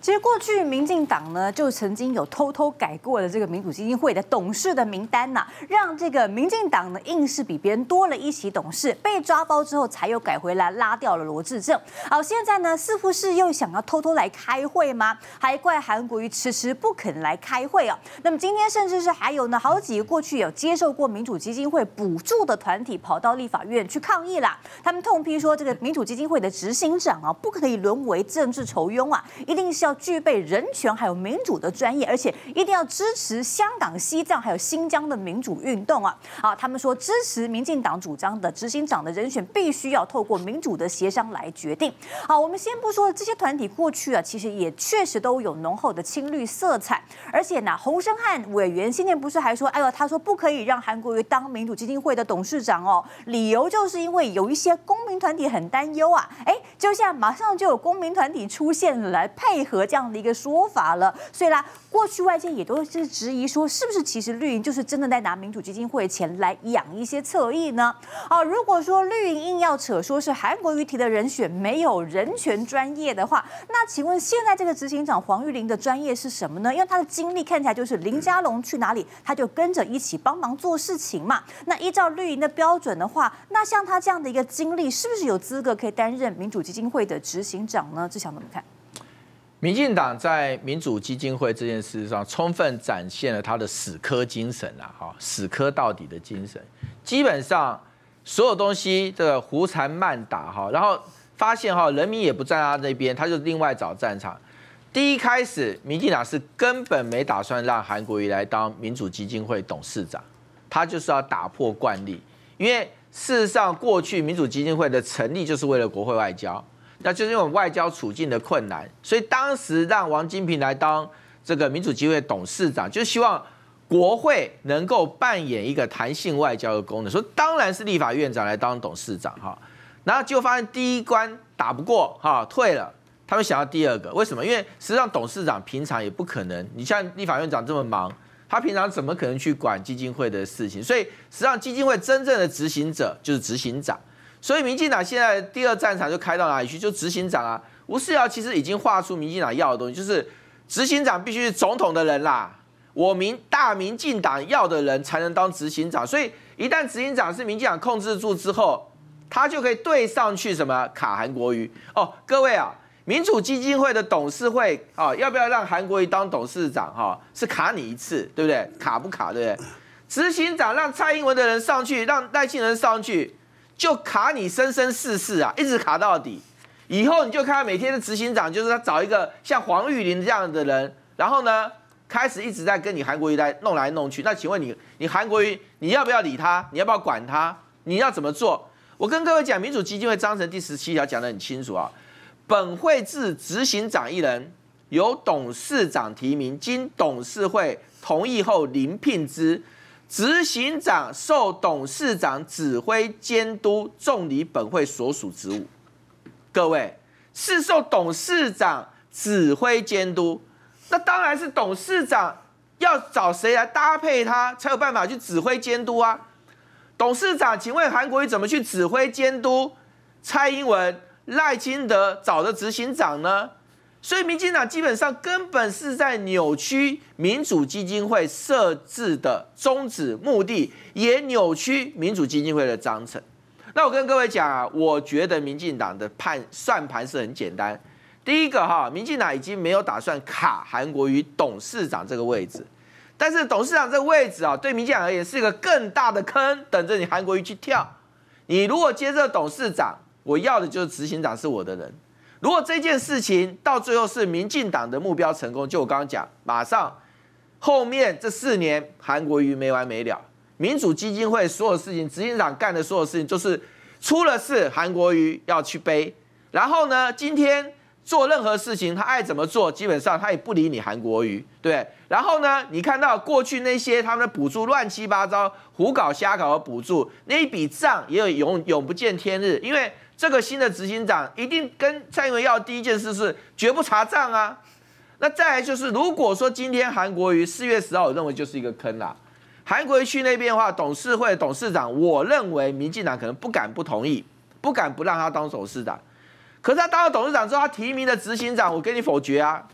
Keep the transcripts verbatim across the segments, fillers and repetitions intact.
其实过去民进党呢，就曾经有偷偷改过了这个民主基金会的董事的名单呐、啊，让这个民进党呢硬是比别人多了一席董事，被抓包之后才又改回来拉掉了罗致政。好，现在呢似乎是又想要偷偷来开会吗？还怪韩国瑜迟迟不肯来开会哦。那么今天甚至是还有呢好几个过去有接受过民主基金会补助的团体跑到立法院去抗议啦。他们痛批说，这个民主基金会的执行长啊，不可以沦为政治酬庸啊，一定是要具备人权还有民主的专业，而且一定要支持香港、西藏还有新疆的民主运动啊！啊，他们说支持民进党主张的执行长的人选必须要透过民主的协商来决定。好，我们先不说这些团体过去啊，其实也确实都有浓厚的亲绿色彩，而且呢，洪申翰委员今天不是还说，哎呦，他说不可以让韩国瑜当民主基金会的董事长哦，理由就是因为有一些公民团体很担忧啊，哎，就现在马上就有公民团体出现了来配合这样的一个说法了，所以啦，过去外界也都是质疑说，是不是其实绿营就是真的在拿民主基金会的钱来养一些侧翼呢？啊，如果说绿营硬要扯说是韩国瑜提的人选没有人权专业的话，那请问现在这个执行长黄玉玲的专业是什么呢？因为他的经历看起来就是林佳龙去哪里他就跟着一起帮忙做事情嘛。那依照绿营的标准的话，那像他这样的一个经历，是不是有资格可以担任民主基金会的执行长呢？志祥怎么看？ 民进党在民主基金会这件事上，充分展现了他的死磕精神啊，哈，死磕到底的精神。基本上所有东西这个胡缠慢打哈，然后发现哈人民也不站他那边，他就另外找战场。第一开始，民进党是根本没打算让韩国瑜来当民主基金会董事长，他就是要打破惯例，因为事实上过去民主基金会的成立就是为了国会外交。那就是因为我们外交处境的困难，所以当时让王金平来当这个民主基金会董事长，就希望国会能够扮演一个弹性外交的功能。所以当然是立法院长来当董事长哈，然后结果发现第一关打不过哈，退了。他们想要第二个，为什么？因为实际上董事长平常也不可能，你像立法院长这么忙，他平常怎么可能去管基金会的事情？所以实际上基金会真正的执行者就是执行长。所以民进党现在第二战场就开到哪里去？就执行长啊，吴思瑶其实已经画出民进党要的东西，就是执行长必须是总统的人啦。我民大民进党要的人才能当执行长，所以一旦执行长是民进党控制住之后，他就可以对上去什么卡韩国瑜哦。各位啊，民主基金会的董事会啊，要不要让韩国瑜当董事长？哈，是卡你一次，对不对？卡不卡，对不对？执行长让蔡英文的人上去，让赖清德上去。就卡你生生世世啊，一直卡到底。以后你就看每天的执行长，就是他找一个像黄玉玲这样的人，然后呢，开始一直在跟你韩国瑜来弄来弄去。那请问你，你韩国瑜你要不要理他？你要不要管他？你要怎么做？我跟各位讲，民主基金会章程第十七条讲得很清楚啊，本会至执行长一人，由董事长提名，经董事会同意后遴聘之。执行长受董事长指挥监督，重理本会所属职务。各位是受董事长指挥监督，那当然是董事长要找谁来搭配他，才有办法去指挥监督啊。董事长，请问韩国瑜怎么去指挥监督蔡英文、赖清德找的执行长呢？所以民进党基本上根本是在扭曲民主基金会设置的宗旨目的，也扭曲民主基金会的章程。那我跟各位讲啊，我觉得民进党的判算盘是很简单。第一个哈，民进党已经没有打算卡韩国瑜董事长这个位置，但是董事长这个位置啊，对民进党而言是一个更大的坑，等着你韩国瑜去跳。你如果接这董事长，我要的就是执行长是我的人。如果这件事情到最后是民进党的目标成功，就我刚刚讲，马上后面这四年韩国瑜没完没了，民主基金会所有事情，执行长干的所有事情，就是出了事韩国瑜要去背，然后呢，今天做任何事情他爱怎么做，基本上他也不理你韩国瑜，对。然后呢，你看到过去那些他们的补助乱七八糟、胡搞瞎搞的补助，那一笔账也有永永不见天日，因为这个新的执行长一定跟蔡英文要的第一件事是绝不查账啊。那再来就是，如果说今天韩国瑜四月十号，我认为就是一个坑啦。韩国瑜去那边的话，董事会董事长，我认为民进党可能不敢不同意，不敢不让他当董事长。可是他当了董事长之后，他提名的执行长，我给你否决啊。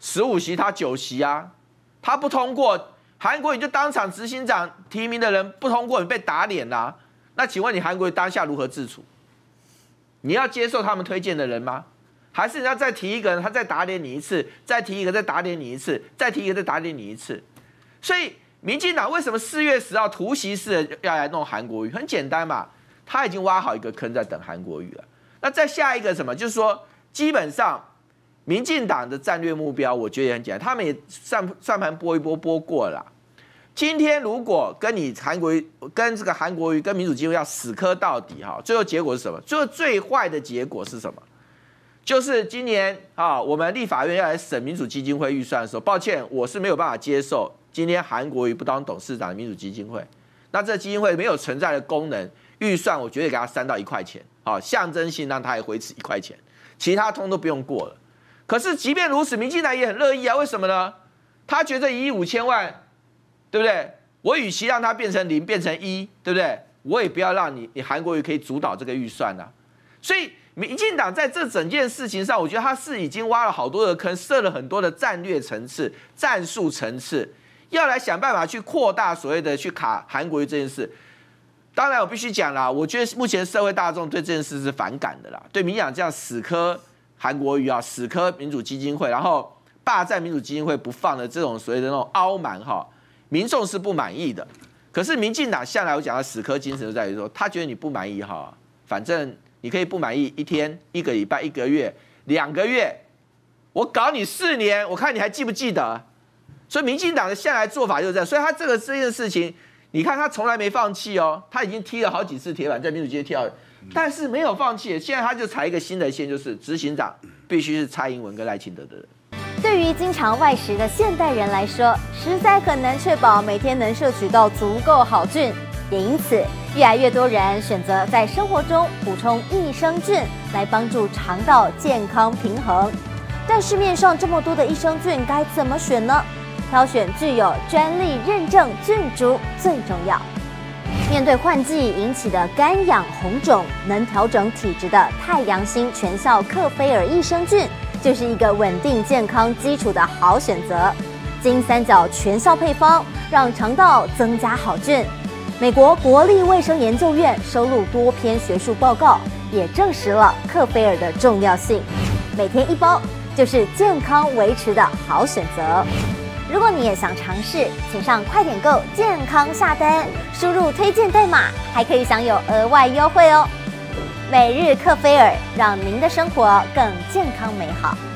十五席他九席啊，他不通过，韩国瑜就当场执行长提名的人不通过，你被打脸啦、啊。那请问你韩国瑜当下如何自处？你要接受他们推荐的人吗？还是你要再提一个人，他再打脸你一次，再提一个再打脸你一次，再提一个再打脸你一次？所以民进党为什么四月十号突袭式的要来弄韩国瑜？很简单嘛，他已经挖好一个坑在等韩国瑜了。那再下一个什么？就是说，基本上民进党的战略目标，我觉得也很简单，他们也算算盘拨一拨拨过了啦。今天如果跟你韩国瑜、跟这个韩国瑜、跟民主基金会要死磕到底哈，最后结果是什么？最后最坏的结果是什么？就是今年啊，我们立法院要来审民主基金会预算的时候，抱歉，我是没有办法接受今天韩国瑜不当董事长的民主基金会。那这基金会没有存在的功能，预算我绝对给他删到一块钱，好，象征性让他也维持一块钱，其他通都不用过了。可是即便如此，民进党也很乐意啊，为什么呢？他觉得一亿五千万，对不对？我与其让它变成零，变成一，对不对？我也不要让你，你韩国瑜可以主导这个预算啊。所以民进党在这整件事情上，我觉得他是已经挖了好多的坑，设了很多的战略层次、战术层次，要来想办法去扩大所谓的去卡韩国瑜这件事。当然，我必须讲啦，我觉得目前社会大众对这件事是反感的啦，对民进党这样死磕韩国瑜啊，死磕民主基金会，然后霸占民主基金会不放的这种所谓的那种傲慢哈，民众是不满意的。可是民进党向来我讲的死磕精神就在于说，他觉得你不满意哈，反正你可以不满意一天、一个礼拜、一个月、两个月，我搞你四年，我看你还记不记得？所以民进党的向来做法就是这样，所以他这个这件事情，你看他从来没放弃哦，他已经踢了好几次铁板，在民主基金会踢到，但是没有放弃。现在他就踩一个新的线，就是执行长必须是蔡英文跟赖清德的人。 对于经常外食的现代人来说，实在很难确保每天能摄取到足够好菌，也因此越来越多人选择在生活中补充益生菌，来帮助肠道健康平衡。但市面上这么多的益生菌，该怎么选呢？挑选具有专利认证菌株最重要。面对换季引起的干痒红肿，能调整体质的太阳星全效克菲尔益生菌，就是一个稳定健康基础的好选择。金三角全效配方，让肠道增加好菌。美国国立卫生研究院收录多篇学术报告，也证实了克菲尔的重要性。每天一包，就是健康维持的好选择。如果你也想尝试，请上快点购健康下单，输入推荐代码，还可以享有额外优惠哦。每日克菲尔，让您的生活更健康美好。